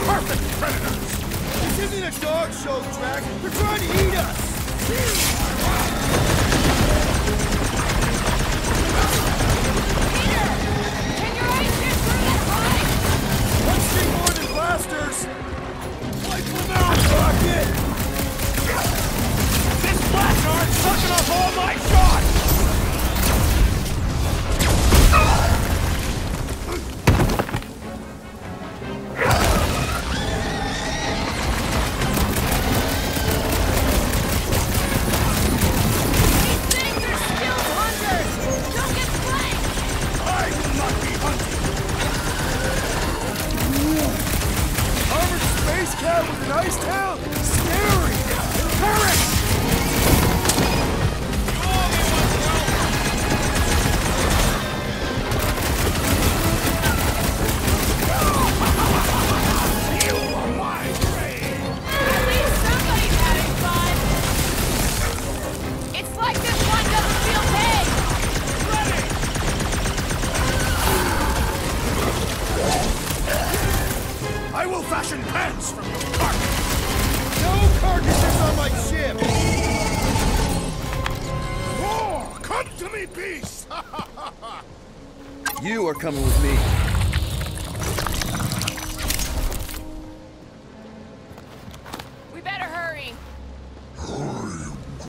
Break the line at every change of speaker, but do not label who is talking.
perfect predators!
This isn't a dog show, Drax! They're trying to eat us!
Peter, can your eyes get through that hide?
Let's see more than blasters! Wipe them out, Rocket!
This Blackguard's sucking up all my shots!
These things are still hunters! Don't get flanked!
I will not be hunted!
Armored space cat with an ice tail? Scary! Turret!
You are my prey!
At least somebody's having fun! It's like this one doesn't feel paid!
Ready! I will fashion pants from your carcass!
No carcasses on my ship!
More! Come to me, beast!
You are coming with me.